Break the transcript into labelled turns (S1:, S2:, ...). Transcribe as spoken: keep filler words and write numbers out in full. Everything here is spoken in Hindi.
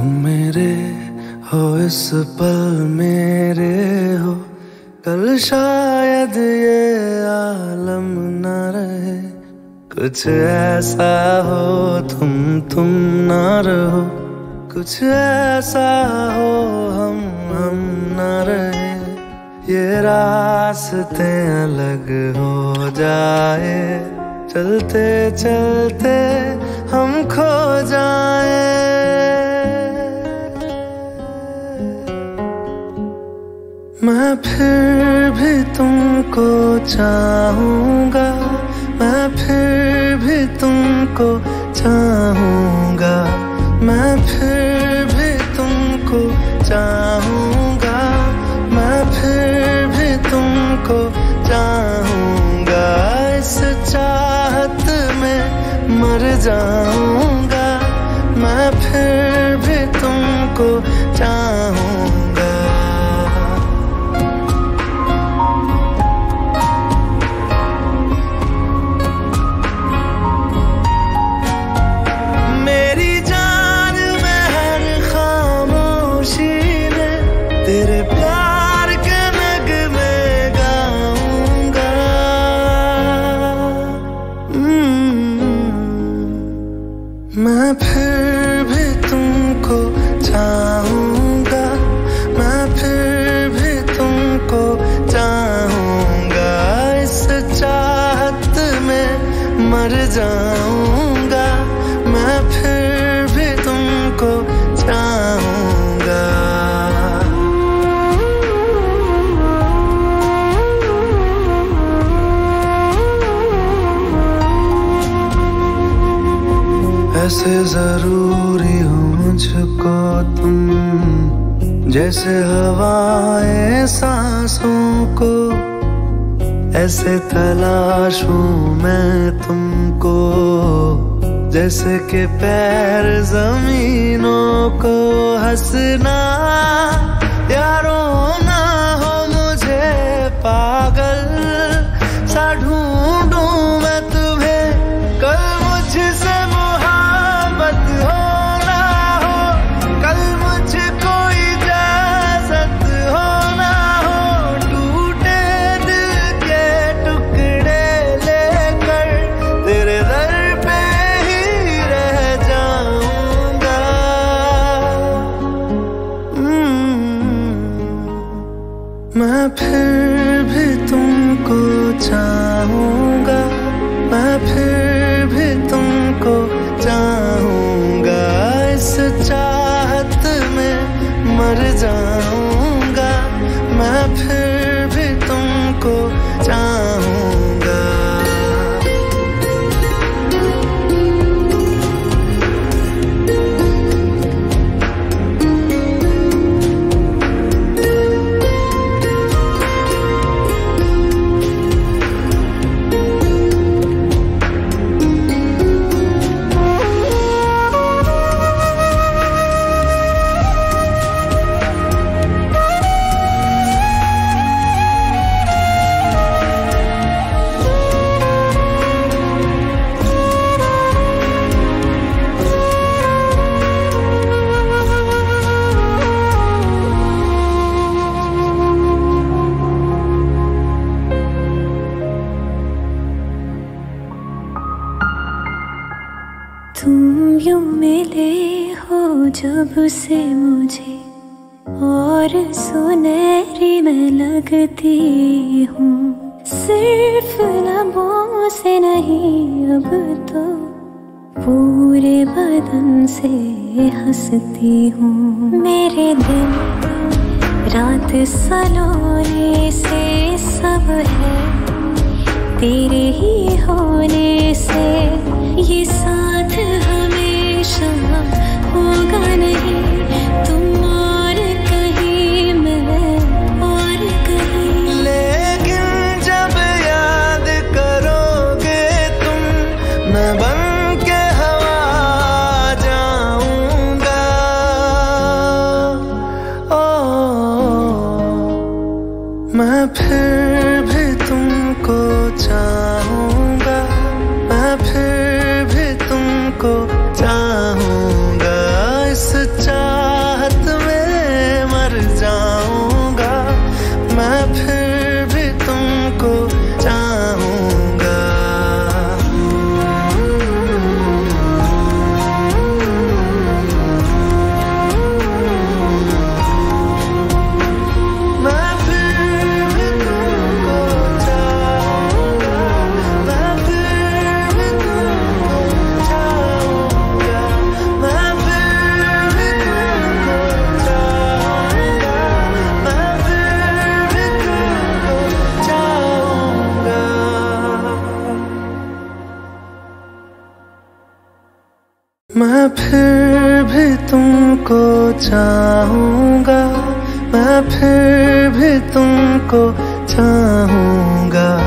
S1: तुम मेरे हो इस पल मेरे हो, कल शायद ये आलम न रहे। कुछ ऐसा हो तुम तुम ना रहो, कुछ ऐसा हो हम हम न रहे। ये रास्ते अलग हो जाए, चलते चलते हम खो जाए। मैं फिर भी तुमको चाहूँगा, मैं फिर भी तुमको चाहूँगा, मैं फिर भी तुमको चाहूँगा, मैं फिर भी तुमको चाहूँगा। इस चाहत में मर जाऊँगा, मैं फिर भी तुमको चाहूँगा। तेरे प्यार के नगमे गाऊंगा, मैं फिर भी तुमको चाहूँगा, मैं फिर भी तुमको चाहूँगा। इस चाहत में मर जाऊँगा, मैं फिर भी तुमको चाहूँगा। ऐसे जरूरी हो मुझको तुम, जैसे हवाएं सांसों को। ऐसे तलाशूं मैं तुमको, जैसे कि पैर जमीनों को। हंसना या रोना हो मुझे पागल सा ढूंढूं मैं तुम्हें। कल मुझसे मैं फिर भी तुमको चाहूँगा, मैं फिर भी तुमको चाहूँगा। इस चाहत में मर जाऊँगा, मैं फिर भी तुमको चाहूँगा।
S2: तुम यूं मिले हो जब से मुझे, और सुनहरी मैं लगती हूँ। सिर्फ लबों से नहीं अब तो पूरे बदन से हंसती हूँ। मेरे दिन रात सलोने से सब है तेरे ही होने से। ये साथ हमेशा होगा नहीं, तुम और कहीं मैं और कहीं।
S1: लेकिन जब याद करोगे तुम, मैं बन के हवा जाऊंगा। ओ मैं फिर मैं फिर भी तुमको चाहूंगा, मैं फिर भी तुमको चाहूंगा।